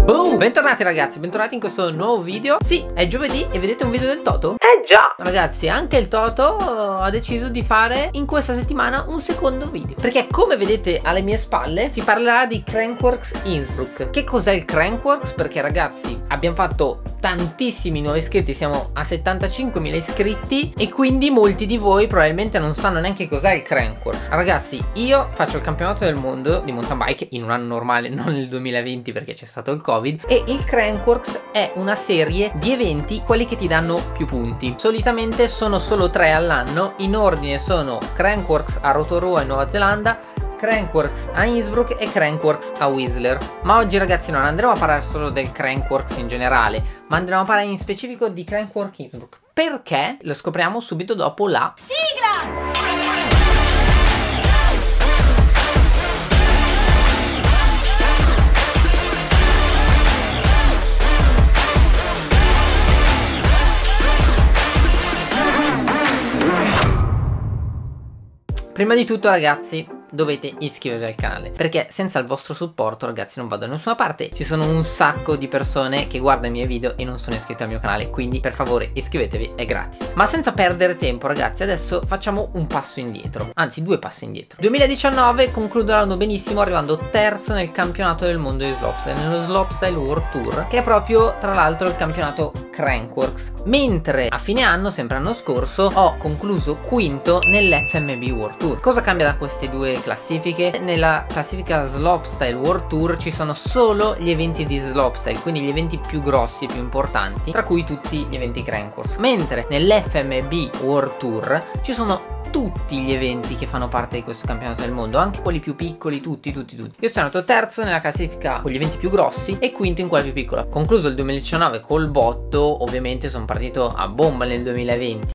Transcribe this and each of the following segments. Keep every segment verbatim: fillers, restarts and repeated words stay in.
Boom! Bentornati ragazzi, bentornati in questo nuovo video. Sì, è giovedì e vedete un video del Toto? Eh già! Ragazzi, anche il Toto ha deciso di fare in questa settimana un secondo video, perché come vedete alle mie spalle si parlerà di Crankworx Innsbruck. Che cos'è il Crankworx? Perché ragazzi abbiamo fatto tantissimi nuovi iscritti, siamo a settantacinquemila iscritti e quindi molti di voi probabilmente non sanno neanche cos'è il Crankworx. Ragazzi, io faccio il campionato del mondo di mountain bike in un anno normale, non nel duemilaventi perché c'è stato il Covid, e il Crankworx è una serie di eventi, quelli che ti danno più punti. Solitamente sono solo tre all'anno, in ordine sono Crankworx a Rotorua in Nuova Zelanda, Crankworx a Innsbruck e Crankworx a Whistler. Ma oggi ragazzi non andremo a parlare solo del Crankworx in generale, ma andremo a parlare in specifico di Crankworx Innsbruck. Perché? Lo scopriamo subito dopo la sigla! Prima di tutto ragazzi dovete iscrivervi al canale, perché senza il vostro supporto ragazzi non vado da nessuna parte. Ci sono un sacco di persone che guardano i miei video e non sono iscritte al mio canale, quindi per favore iscrivetevi, è gratis. Ma senza perdere tempo ragazzi, adesso facciamo un passo indietro, anzi due passi indietro. duemiladiciannove concludo l'anno benissimo, arrivando terzo nel campionato del mondo di slopestyle, nello Slopestyle World Tour, che è proprio tra l'altro il campionato Crankworx. Mentre a fine anno, sempre l'anno scorso, ho concluso quinto nell'F M B World Tour. Cosa cambia da queste due classifiche? Nella classifica Slopestyle World Tour ci sono solo gli eventi di slopestyle, quindi gli eventi più grossi, più importanti, tra cui tutti gli eventi Crankworx. Mentre nell'F M B World Tour ci sono tutti gli eventi che fanno parte di questo campionato del mondo, anche quelli più piccoli, tutti, tutti, tutti. Io sono andato terzo nella classifica con gli eventi più grossi e quinto in quella più piccola. Concluso il duemiladiciannove col botto, ovviamente sono partito a bomba nel duemilaventi.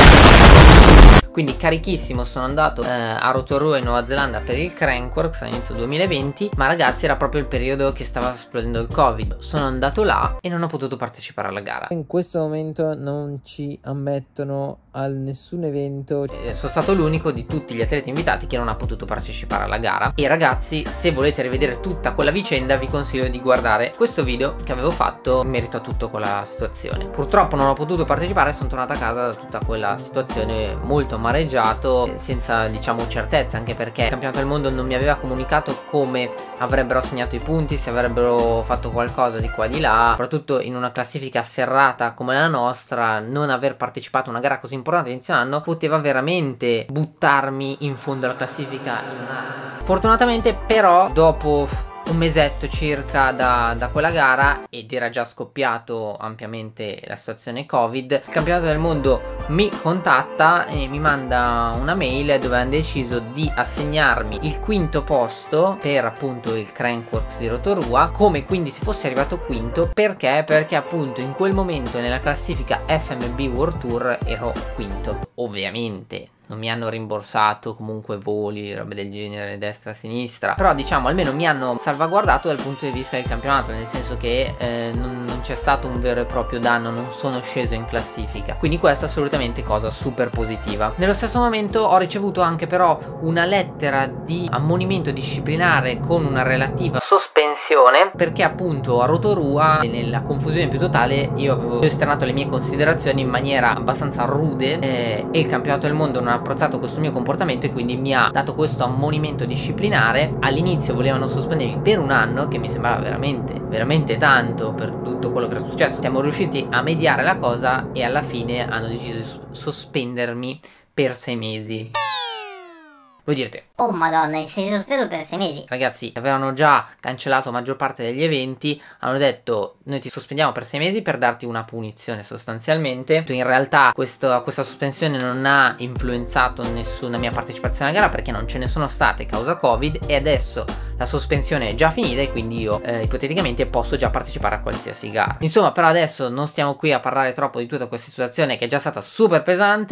Quindi carichissimo, sono andato eh, a Rotorua in Nuova Zelanda per il Crankworx all'inizio duemilaventi, ma ragazzi era proprio il periodo che stava esplodendo il Covid. Sono andato là e non ho potuto partecipare alla gara. In questo momento non ci ammettono a nessun evento. Eh, sono stato l'unico di tutti gli atleti invitati che non ha potuto partecipare alla gara. E ragazzi, se volete rivedere tutta quella vicenda vi consiglio di guardare questo video che avevo fatto in merito a tutta quella situazione. Purtroppo non ho potuto partecipare, sono tornato a casa da tutta quella situazione molto amareggiato, senza diciamo certezza, anche perché il campionato del mondo non mi aveva comunicato come avrebbero assegnato i punti, se avrebbero fatto qualcosa di qua di là. Soprattutto in una classifica serrata come la nostra, non aver partecipato a una gara così importante inizio anno poteva veramente buttarmi in fondo alla classifica in un anno. Fortunatamente però dopo un mesetto circa da, da quella gara, ed era già scoppiato ampiamente la situazione Covid, il campionato del mondo mi contatta e mi manda una mail dove hanno deciso di assegnarmi il quinto posto per appunto il Crankworx di Rotorua, come quindi se fossi arrivato quinto. Perché? Perché appunto in quel momento nella classifica F M B World Tour ero quinto. Ovviamente non mi hanno rimborsato comunque voli, robe del genere, destra, sinistra, però diciamo almeno mi hanno salvaguardato dal punto di vista del campionato, nel senso che eh, non, non c'è stato un vero e proprio danno, non sono sceso in classifica, quindi questa è assolutamente cosa super positiva. Nello stesso momento ho ricevuto anche però una lettera di ammonimento disciplinare con una relativa sospensione, perché appunto a Rotorua nella confusione più totale io avevo esternato le mie considerazioni in maniera abbastanza rude eh, e il campionato del mondo non ha apprezzato questo mio comportamento e quindi mi ha dato questo ammonimento disciplinare. All'inizio volevano sospendermi per un anno, che mi sembrava veramente veramente tanto per tutto quello che era successo. Siamo riusciti a mediare la cosa e alla fine hanno deciso di sospendermi per sei mesi. Voi direte: oh madonna, sei sospeso per sei mesi? Ragazzi, avevano già cancellato la maggior parte degli eventi, hanno detto noi ti sospendiamo per sei mesi per darti una punizione sostanzialmente. In realtà questo, questa sospensione non ha influenzato nessuna mia partecipazione alla gara, perché non ce ne sono state causa Covid e adesso la sospensione è già finita e quindi io eh, ipoteticamente posso già partecipare a qualsiasi gara. Insomma, però adesso non stiamo qui a parlare troppo di tutta questa situazione che è già stata super pesante.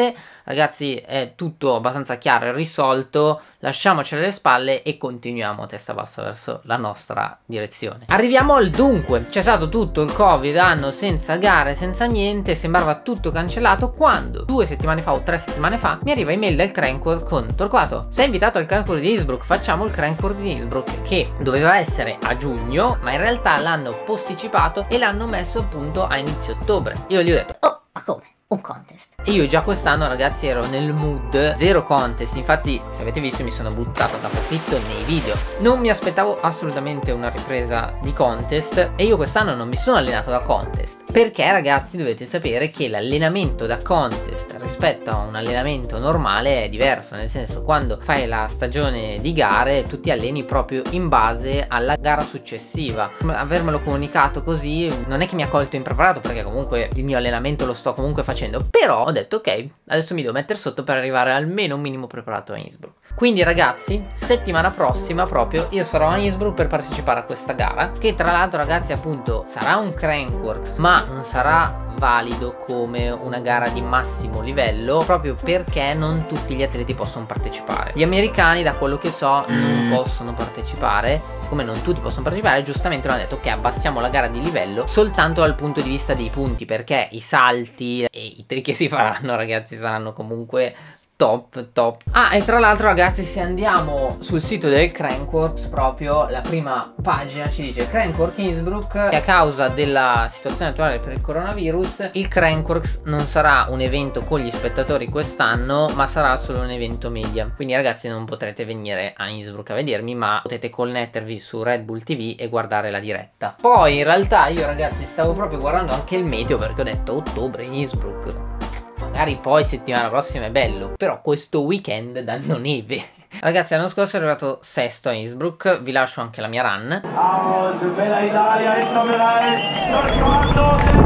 ragazzi è tutto abbastanza chiaro e risolto, lasciamoci alle spalle e continuiamo a testa bassa verso la nostra direzione. Arriviamo al dunque. C'è stato tutto il Covid, anno senza gare, senza niente, sembrava tutto cancellato, quando due settimane fa o tre settimane fa mi arriva email del Crankworx con: Torquato, sei invitato al Crankworx di Innsbruck, facciamo il Crankworx di Innsbruck, che doveva essere a giugno ma in realtà l'hanno posticipato e l'hanno messo appunto a inizio ottobre. Io gli ho detto: Oh, ma come? Un contest? E io già quest'anno, ragazzi, ero nel mood zero contest. Infatti, se avete visto, mi sono buttato a capofitto nei video. Non mi aspettavo assolutamente una ripresa di contest e io quest'anno non mi sono allenato da contest, perché, ragazzi, dovete sapere che l'allenamento da contest rispetto a un allenamento normale è diverso. Nel senso, quando fai la stagione di gare tu ti alleni proprio in base alla gara successiva. Avermelo comunicato così non è che mi ha colto impreparato, perché comunque il mio allenamento lo sto comunque facendo, però ho detto ok, adesso mi devo mettere sotto per arrivare almeno un minimo preparato a Innsbruck. Quindi, ragazzi, settimana prossima proprio io sarò a Innsbruck per partecipare a questa gara, che tra l'altro, ragazzi, appunto sarà un Crankworx ma non sarà valido come una gara di massimo livello, proprio perché non tutti gli atleti possono partecipare. Gli americani, da quello che so, non possono partecipare. Siccome non tutti possono partecipare, giustamente hanno detto ok, abbassiamo la gara di livello soltanto dal punto di vista dei punti, perché i salti e i trick che si faranno, ragazzi, saranno comunque top top. Ah, e tra l'altro, ragazzi, se andiamo sul sito del Crankworx, proprio la prima pagina ci dice: Crankworx Innsbruck, che a causa della situazione attuale per il coronavirus il Crankworx non sarà un evento con gli spettatori quest'anno, ma sarà solo un evento media. Quindi, ragazzi, non potrete venire a Innsbruck a vedermi, ma potete connettervi su Red Bull T V e guardare la diretta. Poi in realtà io, ragazzi, stavo proprio guardando anche il meteo, perché ho detto ottobre Innsbruck, magari poi settimana prossima è bello, però questo weekend danno neve. Ragazzi, l'anno scorso è arrivato sesto a Innsbruck, vi lascio anche la mia run. Vamos, bella Italia, eso me la es, Torquato.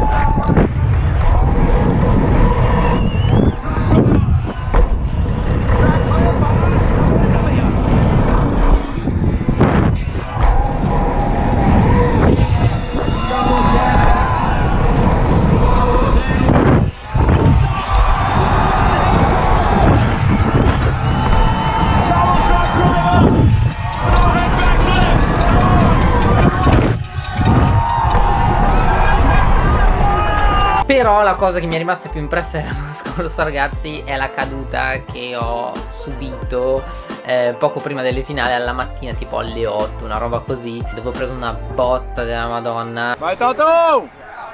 Però la cosa che mi è rimasta più impressa l'anno scorso, ragazzi, è la caduta che ho subito eh, poco prima delle finali, alla mattina, tipo alle otto, una roba così, dove ho preso una botta della Madonna. Vai Toto!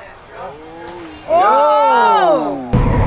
Oh!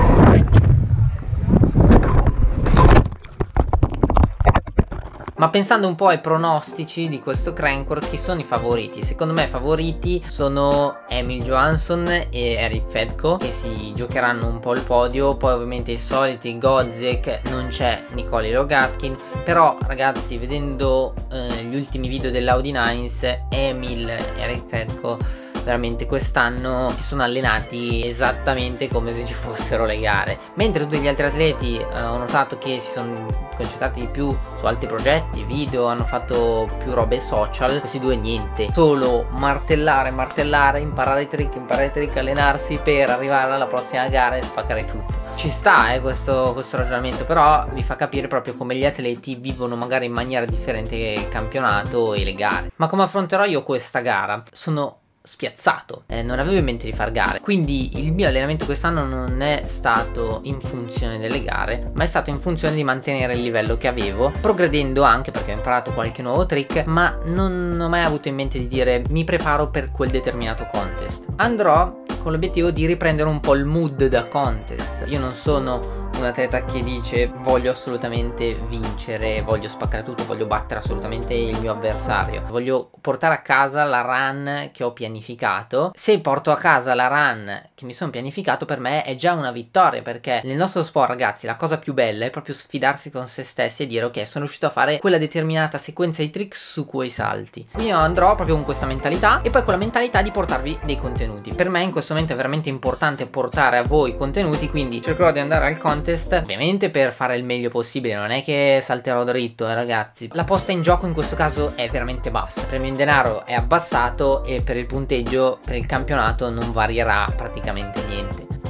Ma pensando un po' ai pronostici di questo Crankworx, chi sono i favoriti? Secondo me i favoriti sono Emil Johansson e Eric Fedko, che si giocheranno un po' il podio. Poi ovviamente i soliti Godziek, non c'è Nikolai Rogatkin. Però, ragazzi, vedendo eh, gli ultimi video dell'Audi Nines, Emil e Eric Fedko veramente quest'anno si sono allenati esattamente come se ci fossero le gare, mentre tutti gli altri atleti eh, ho notato che si sono concentrati di più su altri progetti, video, hanno fatto più robe social. Questi due niente, solo martellare, martellare, imparare i trick, imparare i trick, allenarsi per arrivare alla prossima gara e spaccare tutto. Ci sta eh, questo, questo ragionamento, però vi fa capire proprio come gli atleti vivono magari in maniera differente il campionato e le gare. Ma come affronterò io questa gara? Sono spiazzato, eh, non avevo in mente di far gare, quindi il mio allenamento quest'anno non è stato in funzione delle gare, ma è stato in funzione di mantenere il livello che avevo, progredendo anche perché ho imparato qualche nuovo trick, ma non ho mai avuto in mente di dire mi preparo per quel determinato contest. Andrò con l'obiettivo di riprendere un po' il mood da contest. Io non sono un atleta che dice voglio assolutamente vincere, voglio spaccare tutto, voglio battere assolutamente il mio avversario, voglio portare a casa la run che ho pianificato. Se porto a casa la run che mi sono pianificato, per me è già una vittoria, perché nel nostro sport, ragazzi, la cosa più bella è proprio sfidarsi con se stessi e dire ok, sono riuscito a fare quella determinata sequenza di trick su quei salti. Quindi io andrò proprio con questa mentalità e poi con la mentalità di portarvi dei contenuti. Per me in questo momento è veramente importante portare a voi contenuti, quindi cercherò di andare al contest ovviamente per fare il meglio possibile, non è che salterò dritto eh, ragazzi. La posta in gioco in questo caso è veramente bassa, il premio in denaro è abbassato e per il punteggio per il campionato non varierà praticamente niente.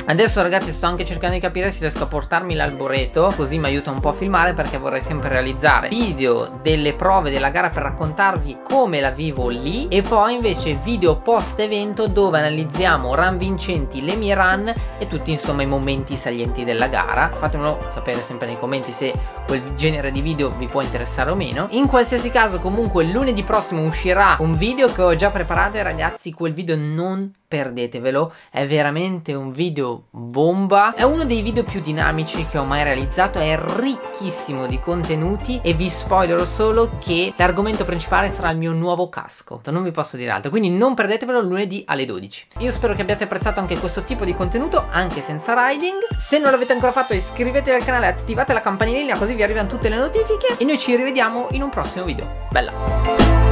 Adesso ragazzi sto anche cercando di capire se riesco a portarmi l'alboreto, così mi aiuta un po' a filmare, perché vorrei sempre realizzare video delle prove della gara per raccontarvi come la vivo lì, e poi invece video post evento dove analizziamo run vincenti, le mie run e tutti insomma i momenti salienti della gara. Fatemelo sapere sempre nei commenti se quel genere di video vi può interessare o meno. In qualsiasi caso comunque lunedì prossimo uscirà un video che ho già preparato e ragazzi quel video non perdetevelo, è veramente un video bomba, è uno dei video più dinamici che ho mai realizzato, è ricchissimo di contenuti e vi spoilerò solo che l'argomento principale sarà il mio nuovo casco, non vi posso dire altro, quindi non perdetevelo lunedì alle dodici. Io spero che abbiate apprezzato anche questo tipo di contenuto anche senza riding. Se non l'avete ancora fatto iscrivetevi al canale e attivate la campanellina così vi arrivano tutte le notifiche e noi ci rivediamo in un prossimo video. Bella!